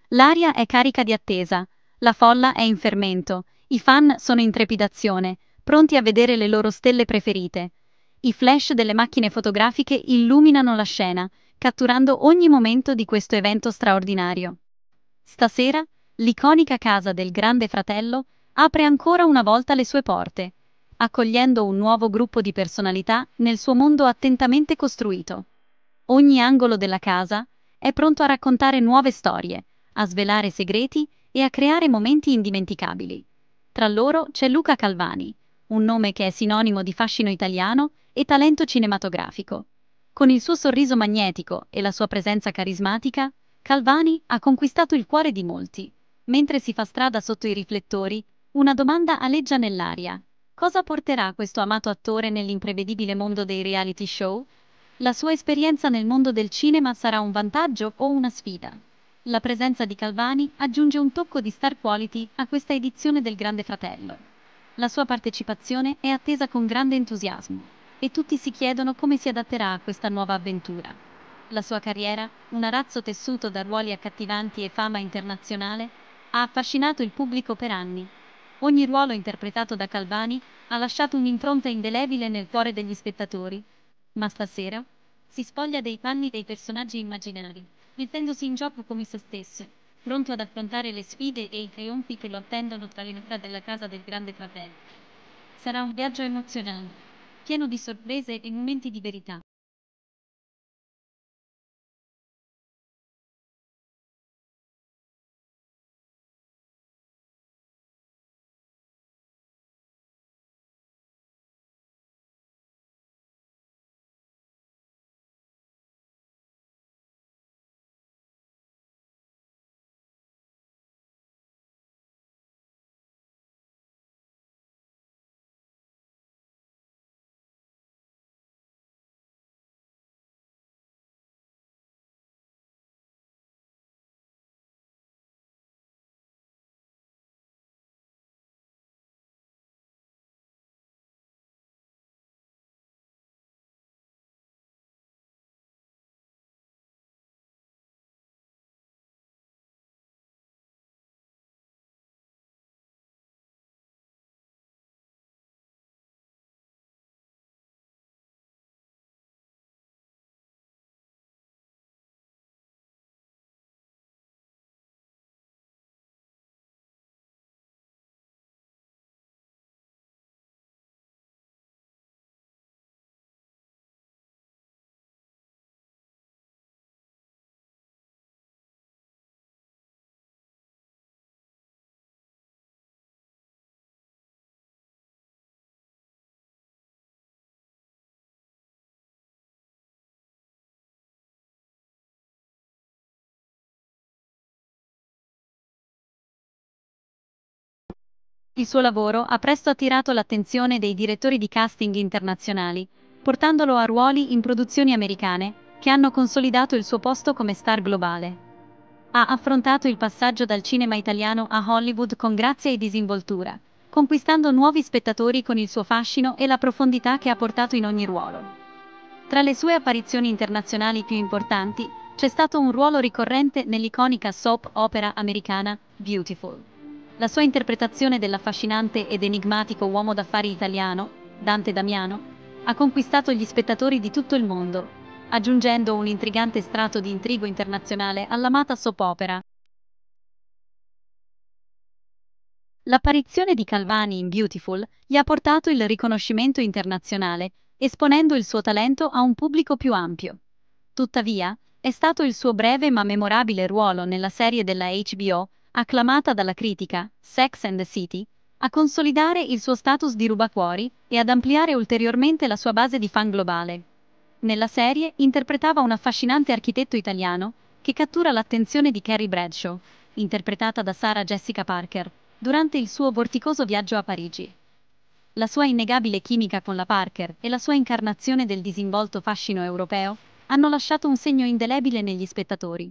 L'aria è carica di attesa, la folla è in fermento, i fan sono in trepidazione, pronti a vedere le loro stelle preferite. I flash delle macchine fotografiche illuminano la scena, catturando ogni momento di questo evento straordinario. Stasera, l'iconica casa del Grande Fratello apre ancora una volta le sue porte, accogliendo un nuovo gruppo di personalità nel suo mondo attentamente costruito. Ogni angolo della casa è pronto a raccontare nuove storie, a svelare segreti e a creare momenti indimenticabili. Tra loro c'è Luca Calvani, un nome che è sinonimo di fascino italiano e talento cinematografico. Con il suo sorriso magnetico e la sua presenza carismatica, Calvani ha conquistato il cuore di molti. Mentre si fa strada sotto i riflettori, una domanda aleggia nell'aria. Cosa porterà questo amato attore nell'imprevedibile mondo dei reality show? La sua esperienza nel mondo del cinema sarà un vantaggio o una sfida? La presenza di Calvani aggiunge un tocco di star quality a questa edizione del Grande Fratello. La sua partecipazione è attesa con grande entusiasmo e tutti si chiedono come si adatterà a questa nuova avventura. La sua carriera, un arazzo tessuto da ruoli accattivanti e fama internazionale, ha affascinato il pubblico per anni. Ogni ruolo interpretato da Calvani ha lasciato un'impronta indelebile nel cuore degli spettatori. Ma stasera si spoglia dei panni dei personaggi immaginari, mettendosi in gioco come se stesso, pronto ad affrontare le sfide e i trionfi che lo attendono tra le mura della casa del Grande Fratello. Sarà un viaggio emozionante, pieno di sorprese e momenti di verità. Il suo lavoro ha presto attirato l'attenzione dei direttori di casting internazionali, portandolo a ruoli in produzioni americane che hanno consolidato il suo posto come star globale. Ha affrontato il passaggio dal cinema italiano a Hollywood con grazia e disinvoltura, conquistando nuovi spettatori con il suo fascino e la profondità che ha portato in ogni ruolo. Tra le sue apparizioni internazionali più importanti, c'è stato un ruolo ricorrente nell'iconica soap opera americana Beautiful. La sua interpretazione dell'affascinante ed enigmatico uomo d'affari italiano, Dante Damiano, ha conquistato gli spettatori di tutto il mondo, aggiungendo un intrigante strato di intrigo internazionale all'amata soap opera. L'apparizione di Calvani in Beautiful gli ha portato il riconoscimento internazionale, esponendo il suo talento a un pubblico più ampio. Tuttavia, è stato il suo breve ma memorabile ruolo nella serie della HBO, acclamata dalla critica, Sex and the City, a consolidare il suo status di rubacuori e ad ampliare ulteriormente la sua base di fan globale. Nella serie interpretava un affascinante architetto italiano che cattura l'attenzione di Carrie Bradshaw, interpretata da Sarah Jessica Parker, durante il suo vorticoso viaggio a Parigi. La sua innegabile chimica con la Parker e la sua incarnazione del disinvolto fascino europeo hanno lasciato un segno indelebile negli spettatori.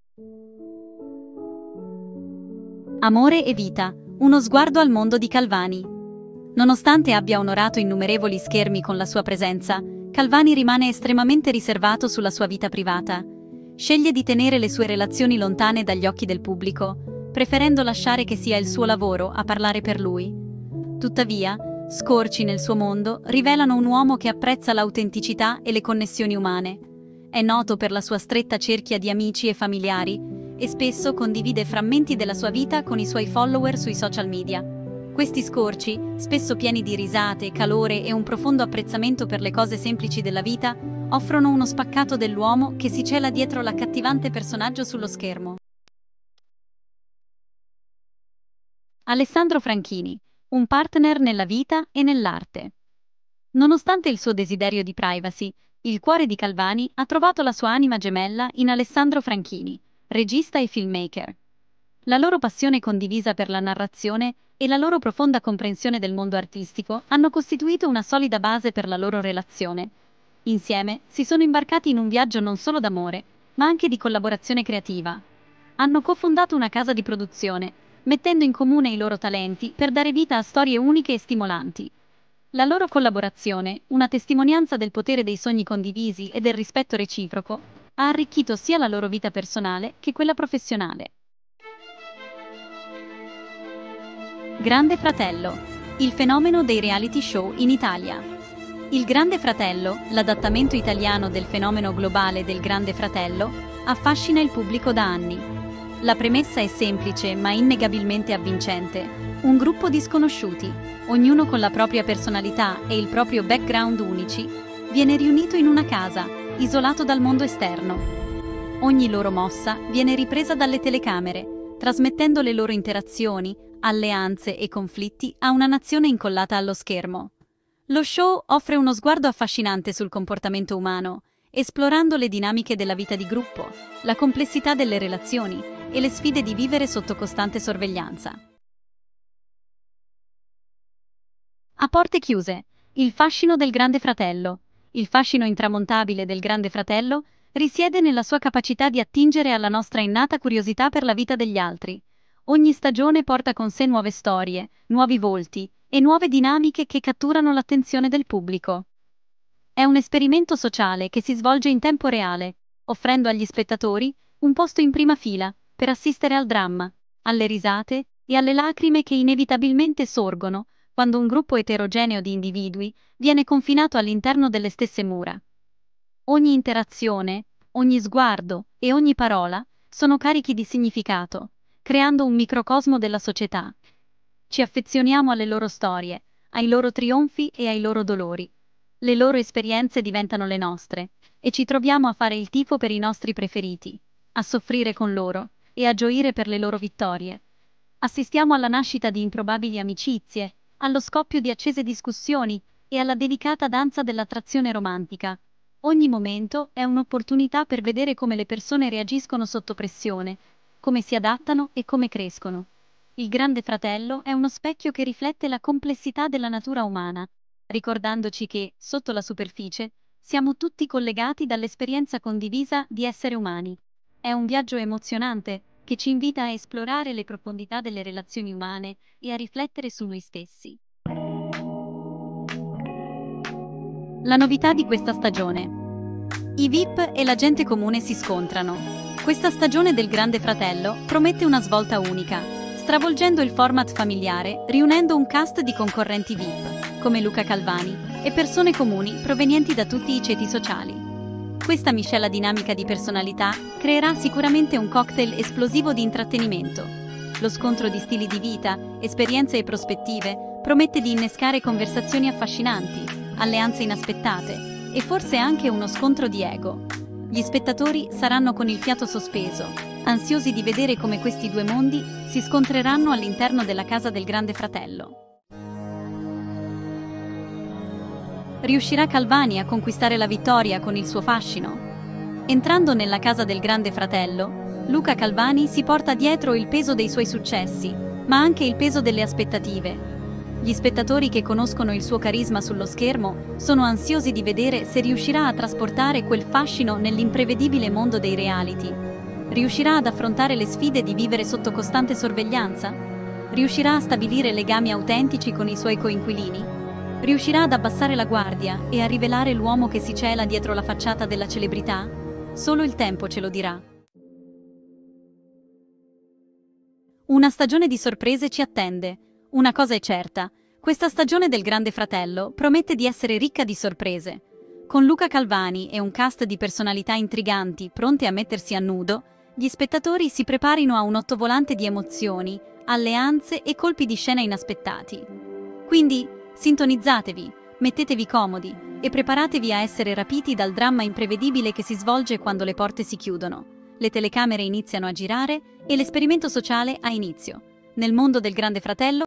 Amore e vita, uno sguardo al mondo di Calvani. Nonostante abbia onorato innumerevoli schermi con la sua presenza, Calvani rimane estremamente riservato sulla sua vita privata. sceglie di tenere le sue relazioni lontane dagli occhi del pubblico, preferendo lasciare che sia il suo lavoro a parlare per lui. Tuttavia, scorci nel suo mondo rivelano un uomo che apprezza l'autenticità e le connessioni umane. È noto per la sua stretta cerchia di amici e familiari e spesso condivide frammenti della sua vita con i suoi follower sui social media. Questi scorci, spesso pieni di risate, calore e un profondo apprezzamento per le cose semplici della vita, offrono uno spaccato dell'uomo che si cela dietro l'accattivante personaggio sullo schermo. Alessandro Franchini, un partner nella vita e nell'arte. Nonostante il suo desiderio di privacy, il cuore di Calvani ha trovato la sua anima gemella in Alessandro Franchini, regista e filmmaker. La loro passione condivisa per la narrazione e la loro profonda comprensione del mondo artistico hanno costituito una solida base per la loro relazione. Insieme si sono imbarcati in un viaggio non solo d'amore, ma anche di collaborazione creativa. Hanno cofondato una casa di produzione, mettendo in comune i loro talenti per dare vita a storie uniche e stimolanti. La loro collaborazione, una testimonianza del potere dei sogni condivisi e del rispetto reciproco, ha arricchito sia la loro vita personale che quella professionale. Grande Fratello, il fenomeno dei reality show in Italia. Il Grande Fratello, l'adattamento italiano del fenomeno globale del Grande Fratello, affascina il pubblico da anni. La premessa è semplice ma innegabilmente avvincente. Un gruppo di sconosciuti, ognuno con la propria personalità e il proprio background unici, viene riunito in una casa, isolato dal mondo esterno. Ogni loro mossa viene ripresa dalle telecamere, trasmettendo le loro interazioni, alleanze e conflitti a una nazione incollata allo schermo. Lo show offre uno sguardo affascinante sul comportamento umano, esplorando le dinamiche della vita di gruppo, la complessità delle relazioni e le sfide di vivere sotto costante sorveglianza. A porte chiuse, il fascino del Grande Fratello. Il fascino intramontabile del Grande Fratello risiede nella sua capacità di attingere alla nostra innata curiosità per la vita degli altri. Ogni stagione porta con sé nuove storie, nuovi volti e nuove dinamiche che catturano l'attenzione del pubblico. È un esperimento sociale che si svolge in tempo reale, offrendo agli spettatori un posto in prima fila per assistere al dramma, alle risate e alle lacrime che inevitabilmente sorgono quando un gruppo eterogeneo di individui viene confinato all'interno delle stesse mura. Ogni interazione, ogni sguardo e ogni parola sono carichi di significato, creando un microcosmo della società. Ci affezioniamo alle loro storie, ai loro trionfi e ai loro dolori. Le loro esperienze diventano le nostre, e ci troviamo a fare il tifo per i nostri preferiti, a soffrire con loro e a gioire per le loro vittorie. Assistiamo alla nascita di improbabili amicizie, allo scoppio di accese discussioni e alla delicata danza dell'attrazione romantica. Ogni momento è un'opportunità per vedere come le persone reagiscono sotto pressione, come si adattano e come crescono. Il Grande Fratello è uno specchio che riflette la complessità della natura umana, ricordandoci che, sotto la superficie, siamo tutti collegati dall'esperienza condivisa di essere umani. È un viaggio emozionante che ci invita a esplorare le profondità delle relazioni umane e a riflettere su noi stessi. La novità di questa stagione. I VIP e la gente comune si scontrano. Questa stagione del Grande Fratello promette una svolta unica, stravolgendo il format familiare, riunendo un cast di concorrenti VIP, come Luca Calvani, e persone comuni provenienti da tutti i ceti sociali. Questa miscela dinamica di personalità creerà sicuramente un cocktail esplosivo di intrattenimento. Lo scontro di stili di vita, esperienze e prospettive promette di innescare conversazioni affascinanti, alleanze inaspettate e forse anche uno scontro di ego. Gli spettatori saranno con il fiato sospeso, ansiosi di vedere come questi due mondi si scontreranno all'interno della casa del Grande Fratello. Riuscirà Calvani a conquistare la vittoria con il suo fascino? Entrando nella casa del Grande Fratello, Luca Calvani si porta dietro il peso dei suoi successi, ma anche il peso delle aspettative. Gli spettatori che conoscono il suo carisma sullo schermo sono ansiosi di vedere se riuscirà a trasportare quel fascino nell'imprevedibile mondo dei reality. Riuscirà ad affrontare le sfide di vivere sotto costante sorveglianza? Riuscirà a stabilire legami autentici con i suoi coinquilini? Riuscirà ad abbassare la guardia e a rivelare l'uomo che si cela dietro la facciata della celebrità? Solo il tempo ce lo dirà. Una stagione di sorprese ci attende. Una cosa è certa, questa stagione del Grande Fratello promette di essere ricca di sorprese. Con Luca Calvani e un cast di personalità intriganti pronte a mettersi a nudo, gli spettatori si preparino a un ottovolante di emozioni, alleanze e colpi di scena inaspettati. Quindi, sintonizzatevi, mettetevi comodi e preparatevi a essere rapiti dal dramma imprevedibile che si svolge quando le porte si chiudono. Le telecamere iniziano a girare e l'esperimento sociale ha inizio. Nel mondo del Grande Fratello